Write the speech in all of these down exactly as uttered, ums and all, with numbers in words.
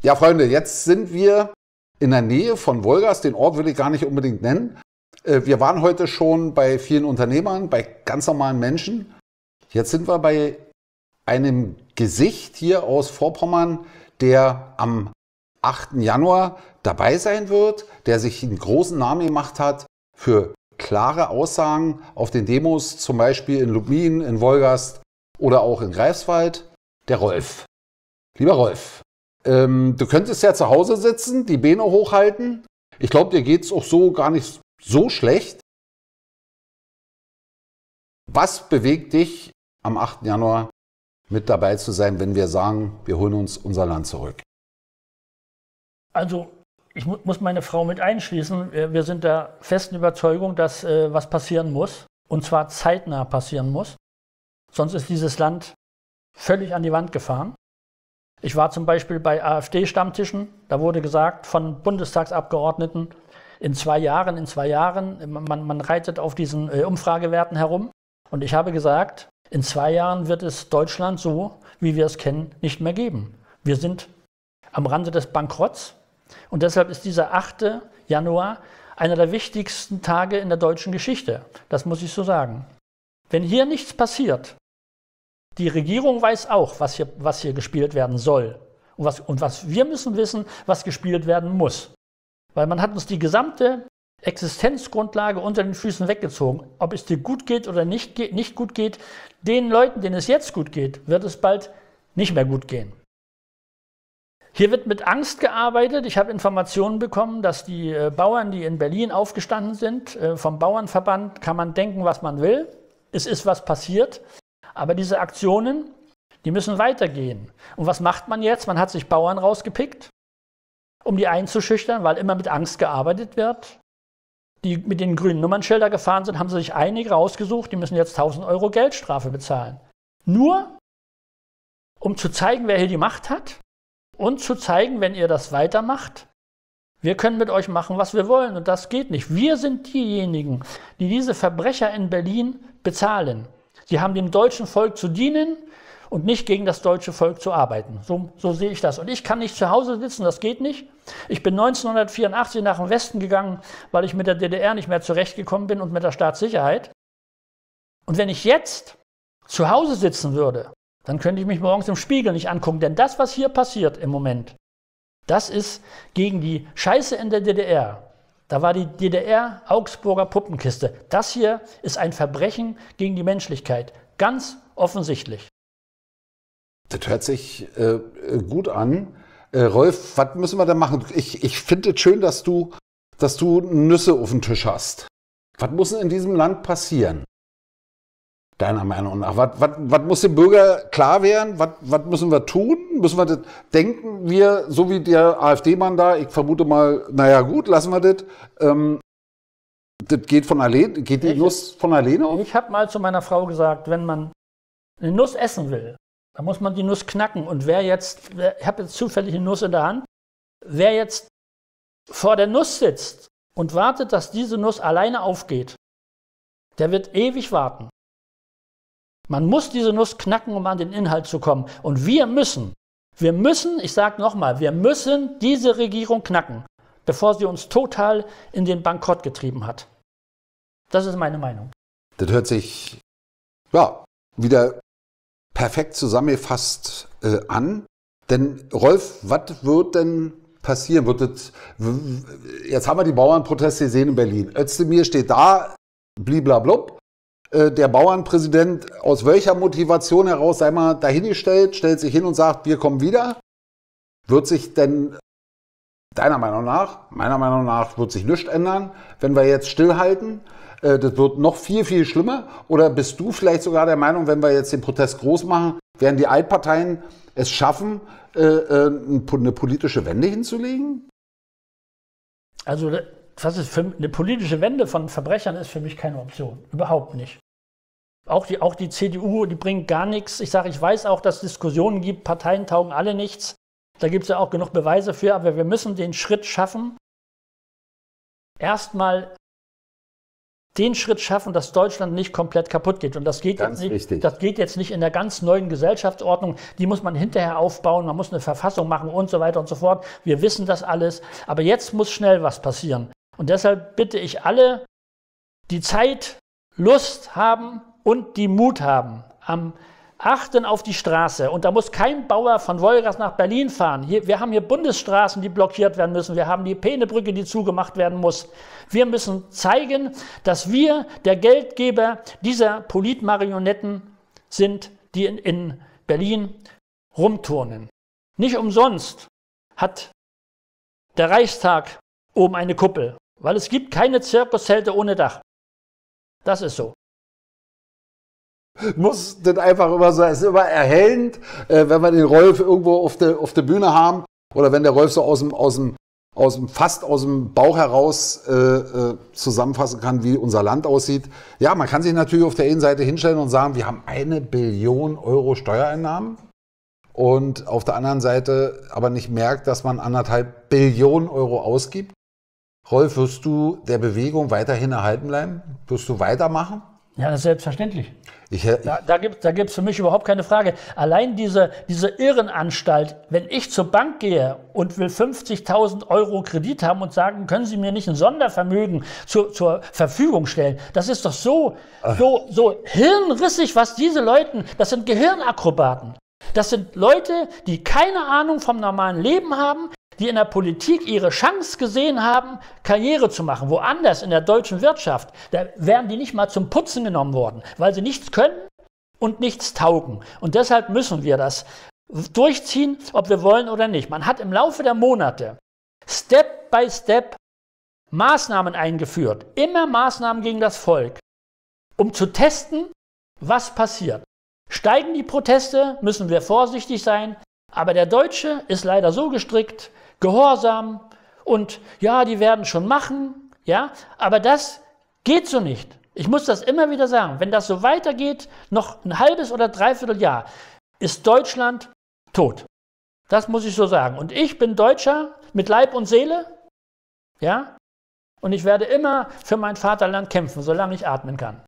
Ja, Freunde, jetzt sind wir in der Nähe von Wolgast. Den Ort will ich gar nicht unbedingt nennen. Wir waren heute schon bei vielen Unternehmern, bei ganz normalen Menschen. Jetzt sind wir bei einem Gesicht hier aus Vorpommern, der am achten Januar dabei sein wird, der sich einen großen Namen gemacht hat für klare Aussagen auf den Demos, zum Beispiel in Lubmin, in Wolgast oder auch in Greifswald, der Rolf. Lieber Rolf, ähm, du könntest ja zu Hause sitzen, die Beine hochhalten. Ich glaube, dir geht es auch so gar nicht so schlecht. Was bewegt dich am achten Januar mit dabei zu sein, wenn wir sagen, wir holen uns unser Land zurück? Also ich mu muss meine Frau mit einschließen. Wir, wir sind der festen Überzeugung, dass äh, was passieren muss. Und zwar zeitnah passieren muss. Sonst ist dieses Land völlig an die Wand gefahren. Ich war zum Beispiel bei AfD-Stammtischen. Da wurde gesagt von Bundestagsabgeordneten, in zwei Jahren, in zwei Jahren, man, man reitet auf diesen äh, Umfragewerten herum. Und ich habe gesagt, in zwei Jahren wird es Deutschland so, wie wir es kennen, nicht mehr geben. Wir sind am Rande des Bankrotts. Und deshalb ist dieser achte Januar einer der wichtigsten Tage in der deutschen Geschichte. Das muss ich so sagen. Wenn hier nichts passiert, die Regierung weiß auch, was hier, was hier gespielt werden soll. Und was, und was wir müssen wissen, was gespielt werden muss. Weil man hat uns die gesamte Existenzgrundlage unter den Füßen weggezogen. Ob es dir gut geht oder nicht, geht, nicht gut geht, den Leuten, denen es jetzt gut geht, wird es bald nicht mehr gut gehen. Hier wird mit Angst gearbeitet. Ich habe Informationen bekommen, dass die äh, Bauern, die in Berlin aufgestanden sind, äh, vom Bauernverband, kann man denken, was man will. Es ist was passiert. Aber diese Aktionen, die müssen weitergehen. Und was macht man jetzt? Man hat sich Bauern rausgepickt, um die einzuschüchtern, weil immer mit Angst gearbeitet wird. Die mit den grünen Nummernschilder gefahren sind, haben sie sich einige rausgesucht, die müssen jetzt tausend Euro Geldstrafe bezahlen. Nur, um zu zeigen, wer hier die Macht hat und zu zeigen, wenn ihr das weitermacht, wir können mit euch machen, was wir wollen und das geht nicht. Wir sind diejenigen, die diese Verbrecher in Berlin bezahlen. Sie haben dem deutschen Volk zu dienen und nicht gegen das deutsche Volk zu arbeiten. So, so sehe ich das. Und ich kann nicht zu Hause sitzen, das geht nicht. Ich bin neunzehnhundertvierundachtzig nach dem Westen gegangen, weil ich mit der D D R nicht mehr zurechtgekommen bin und mit der Staatssicherheit. Und wenn ich jetzt zu Hause sitzen würde, dann könnte ich mich morgens im Spiegel nicht angucken. Denn das, was hier passiert im Moment, das ist gegen die Scheiße in der D D R. Da war die D D R Augsburger Puppenkiste. Das hier ist ein Verbrechen gegen die Menschlichkeit. Ganz offensichtlich. Das hört sich äh, gut an. Äh, Rolf, was müssen wir da machen? Ich, ich finde es schön, dass du, dass du Nüsse auf dem Tisch hast. Was muss in diesem Land passieren? Deiner Meinung nach. Was, was, was muss dem Bürger klar werden? Was, was müssen wir tun? Müssen wir das, denken wir, so wie der AfD-Mann da, ich vermute mal, naja gut, lassen wir das. Ähm, das geht von alleine, geht die ich, Nuss von alleine? Ich habe mal zu meiner Frau gesagt, wenn man eine Nuss essen will, da muss man die Nuss knacken. Und wer jetzt, ich habe jetzt zufällig eine Nuss in der Hand, wer jetzt vor der Nuss sitzt und wartet, dass diese Nuss alleine aufgeht, der wird ewig warten. Man muss diese Nuss knacken, um an den Inhalt zu kommen. Und wir müssen, wir müssen, ich sage nochmal, wir müssen diese Regierung knacken, bevor sie uns total in den Bankrott getrieben hat. Das ist meine Meinung. Das hört sich, ja, wieder perfekt zusammengefasst äh, an. Denn Rolf, was wird denn passieren? Wird das, jetzt haben wir die Bauernproteste gesehen in Berlin. Özdemir steht da, bliblablub. Äh, der Bauernpräsident, aus welcher Motivation heraus, sei mal dahingestellt, stellt sich hin und sagt, wir kommen wieder. Wird sich denn deiner Meinung nach, meiner Meinung nach, wird sich nichts ändern, wenn wir jetzt stillhalten? Das wird noch viel, viel schlimmer. Oder bist du vielleicht sogar der Meinung, wenn wir jetzt den Protest groß machen, werden die Altparteien es schaffen, eine politische Wende hinzulegen? Also was ist für eine politische Wende von Verbrechern ist für mich keine Option. Überhaupt nicht. Auch die, auch die C D U, die bringt gar nichts. Ich sage, ich weiß auch, dass es Diskussionen gibt, Parteien taugen alle nichts. Da gibt es ja auch genug Beweise für. Aber wir müssen den Schritt schaffen, erstmal den Schritt schaffen, dass Deutschland nicht komplett kaputt geht. Und das geht, jetzt nicht, das geht jetzt nicht in der ganz neuen Gesellschaftsordnung. Die muss man hinterher aufbauen, man muss eine Verfassung machen und so weiter und so fort. Wir wissen das alles. Aber jetzt muss schnell was passieren. Und deshalb bitte ich alle, die Zeit, Lust haben und die Mut haben, am achten auf die Straße. Und da muss kein Bauer von Wolgast nach Berlin fahren. Hier, wir haben hier Bundesstraßen, die blockiert werden müssen. Wir haben die Peenebrücke, die zugemacht werden muss. Wir müssen zeigen, dass wir der Geldgeber dieser Politmarionetten sind, die in, in Berlin rumturnen. Nicht umsonst hat der Reichstag oben eine Kuppel, weil es gibt keine Zirkuszelte ohne Dach. Das ist so. Muss denn einfach immer so, es ist immer erhellend, äh, wenn wir den Rolf irgendwo auf der auf der Bühne haben oder wenn der Rolf so aus dem, aus dem, aus dem fast aus dem Bauch heraus äh, äh, zusammenfassen kann, wie unser Land aussieht. Ja, man kann sich natürlich auf der einen Seite hinstellen und sagen, wir haben eine Billion Euro Steuereinnahmen und auf der anderen Seite aber nicht merkt, dass man anderthalb Billionen Euro ausgibt. Rolf, wirst du der Bewegung weiterhin erhalten bleiben? Wirst du weitermachen? Ja, das ist selbstverständlich. Ich, ich, da da gibt es da gibt's für mich überhaupt keine Frage. Allein diese, diese Irrenanstalt, wenn ich zur Bank gehe und will fünfzigtausend Euro Kredit haben und sagen, können Sie mir nicht ein Sondervermögen zu, zur Verfügung stellen, das ist doch so, so, so hirnrissig, was diese Leute, das sind Gehirnakrobaten. Das sind Leute, die keine Ahnung vom normalen Leben haben, die in der Politik ihre Chance gesehen haben, Karriere zu machen. Woanders in der deutschen Wirtschaft, da wären die nicht mal zum Putzen genommen worden, weil sie nichts können und nichts taugen. Und deshalb müssen wir das durchziehen, ob wir wollen oder nicht. Man hat im Laufe der Monate Step by Step Maßnahmen eingeführt, immer Maßnahmen gegen das Volk, um zu testen, was passiert. Steigen die Proteste, müssen wir vorsichtig sein, aber der Deutsche ist leider so gestrickt, gehorsam und ja, die werden schon machen, ja, aber das geht so nicht. Ich muss das immer wieder sagen, wenn das so weitergeht, noch ein halbes oder dreiviertel Jahr, ist Deutschland tot. Das muss ich so sagen. Und ich bin Deutscher mit Leib und Seele, ja, und ich werde immer für mein Vaterland kämpfen, solange ich atmen kann.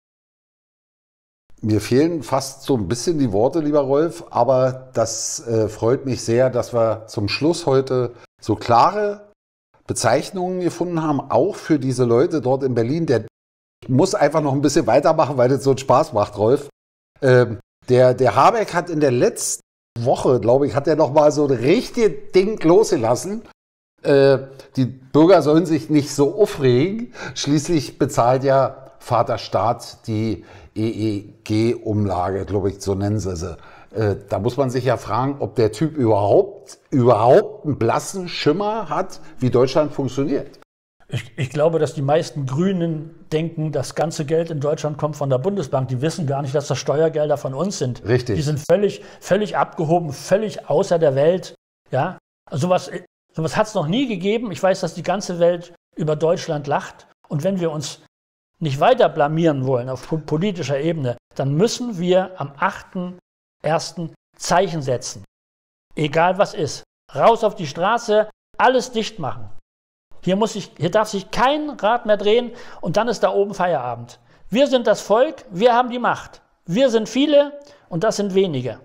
Mir fehlen fast so ein bisschen die Worte, lieber Rolf, aber das äh, freut mich sehr, dass wir zum Schluss heute so klare Bezeichnungen gefunden haben, auch für diese Leute dort in Berlin. Der muss einfach noch ein bisschen weitermachen, weil das so einen Spaß macht, Rolf. Ähm, der, der Habeck hat in der letzten Woche, glaube ich, hat er noch mal so ein richtiges Ding losgelassen. Äh, die Bürger sollen sich nicht so aufregen. Schließlich bezahlt ja Vaterstaat die E E G-Umlage, glaube ich, so nennen sie sie. Äh, da muss man sich ja fragen, ob der Typ überhaupt, überhaupt einen blassen Schimmer hat, wie Deutschland funktioniert. Ich, ich glaube, dass die meisten Grünen denken, das ganze Geld in Deutschland kommt von der Bundesbank. Die wissen gar nicht, dass das Steuergelder von uns sind. Richtig. Die sind völlig, völlig abgehoben, völlig außer der Welt. Ja? Also sowas, sowas hat es noch nie gegeben. Ich weiß, dass die ganze Welt über Deutschland lacht. Und wenn wir uns nicht weiter blamieren wollen auf politischer Ebene, dann müssen wir am achten ersten Zeichen setzen. Egal was ist. Raus auf die Straße, alles dicht machen. Hier, muss ich, hier darf sich kein Rad mehr drehen und dann ist da oben Feierabend. Wir sind das Volk, wir haben die Macht. Wir sind viele und das sind wenige.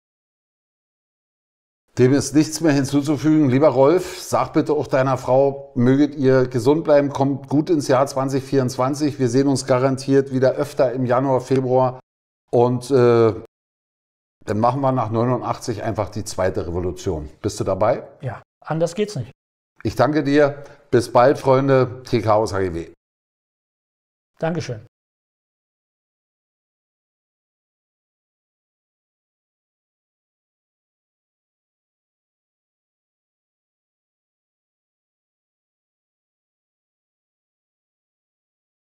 Dem ist nichts mehr hinzuzufügen. Lieber Rolf, sag bitte auch deiner Frau, möget ihr gesund bleiben, kommt gut ins Jahr zwanzig vierundzwanzig. Wir sehen uns garantiert wieder öfter im Januar, Februar. Und äh, dann machen wir nach neunundachtzig einfach die zweite Revolution. Bist du dabei? Ja, anders geht's nicht. Ich danke dir. Bis bald, Freunde. T K aus H G W. Dankeschön.